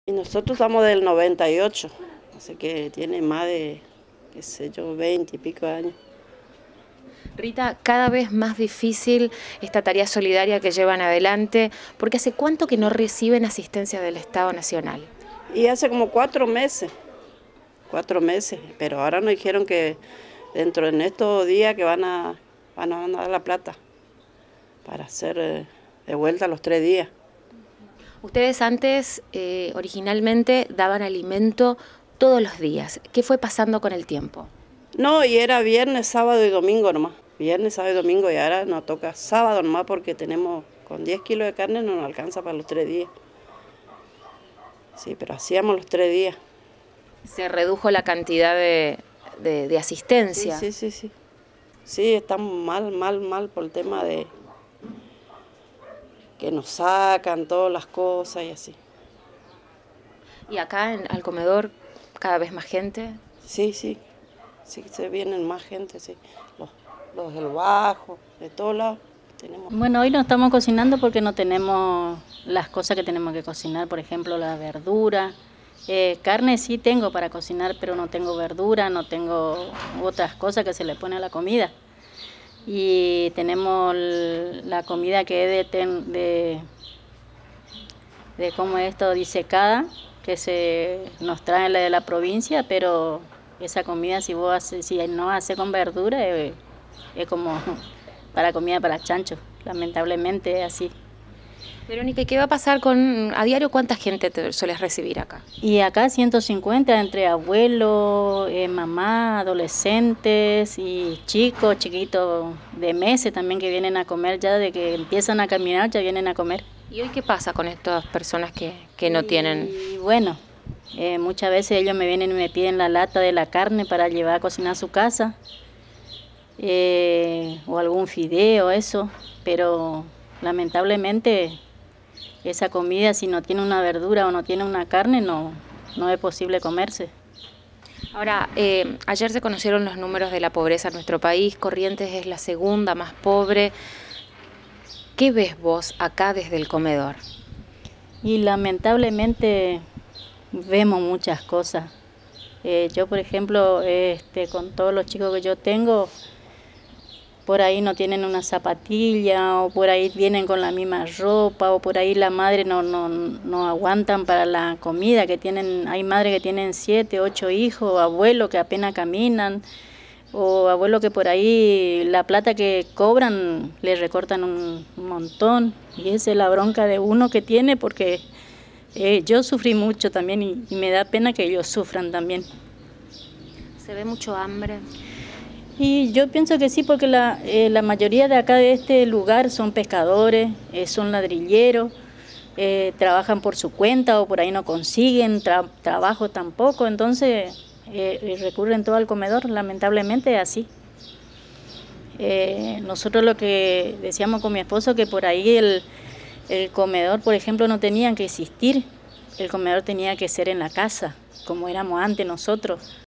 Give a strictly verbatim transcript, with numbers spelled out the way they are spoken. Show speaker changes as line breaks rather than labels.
Y nosotros estamos del noventa y ocho, así que tiene más de, qué sé yo, veinte y pico de años.
Rita, cada vez más difícil esta tarea solidaria que llevan adelante, porque ¿hace cuánto que no reciben asistencia del Estado Nacional?
Y hace como cuatro meses, cuatro meses, pero ahora nos dijeron que dentro de estos días que van a, van a dar la plata para hacer eh, de vuelta los tres días.
Ustedes antes, eh, originalmente, daban alimento todos los días. ¿Qué fue pasando con el tiempo?
No, y era viernes, sábado y domingo nomás. Viernes, sábado y domingo, y ahora nos toca sábado nomás porque tenemos, con diez kilos de carne no nos alcanza para los tres días. Sí, pero hacíamos los tres días.
Se redujo la cantidad de, de, de asistencia.
Sí, sí, sí, sí. Sí, estamos mal, mal, mal por el tema de que nos sacan todas las cosas y así.
¿Y acá en, al comedor cada vez más gente?
Sí, sí, sí, se vienen más gente, sí. Los, los del Bajo, de todos lados. Tenemos.
Bueno, hoy no estamos cocinando porque no tenemos las cosas que tenemos que cocinar, por ejemplo, la verdura. Eh, carne sí tengo para cocinar, pero no tengo verdura, no tengo otras cosas que se le pone a la comida. Y tenemos la comida que es de, de, de como esto disecada, que se nos trae la de la provincia, pero esa comida si vos hace, si no hace con verdura es, es como para comida para chancho, lamentablemente es así.
Verónica, ¿y qué va a pasar con, a diario cuánta gente te sueles recibir acá?
Y acá ciento cincuenta entre abuelos, eh, mamá, adolescentes y chicos, chiquitos de meses también que vienen a comer, ya de que empiezan a caminar ya vienen a comer.
¿Y hoy qué pasa con estas personas que, que no
y,
tienen?
Y bueno, eh, muchas veces ellos me vienen y me piden la lata de la carne para llevar a cocinar a su casa, eh, o algún fideo, eso, pero lamentablemente esa comida, si no tiene una verdura o no tiene una carne, no, no es posible comerse.
Ahora, eh, ayer se conocieron los números de la pobreza en nuestro país. Corrientes es la segunda más pobre. ¿Qué ves vos acá desde el comedor?
Y lamentablemente vemos muchas cosas. Eh, yo, por ejemplo, este, con todos los chicos que yo tengo, por ahí no tienen una zapatilla, o por ahí vienen con la misma ropa, o por ahí la madre no, no, no aguantan para la comida, que tienen, hay madres que tienen siete, ocho hijos, abuelos que apenas caminan, o abuelos que por ahí la plata que cobran le recortan un montón, y esa es la bronca de uno que tiene, porque eh, yo sufrí mucho también y, y me da pena que ellos sufran también.
¿Se ve mucho hambre?
Y yo pienso que sí, porque la, eh, la mayoría de acá de este lugar son pescadores, eh, son ladrilleros, eh, trabajan por su cuenta o por ahí no consiguen tra trabajo tampoco, entonces eh, recurren todo al comedor, lamentablemente es así. Eh, nosotros lo que decíamos con mi esposo, que por ahí el, el comedor, por ejemplo, no tenía que existir, el comedor tenía que ser en la casa, como éramos antes nosotros.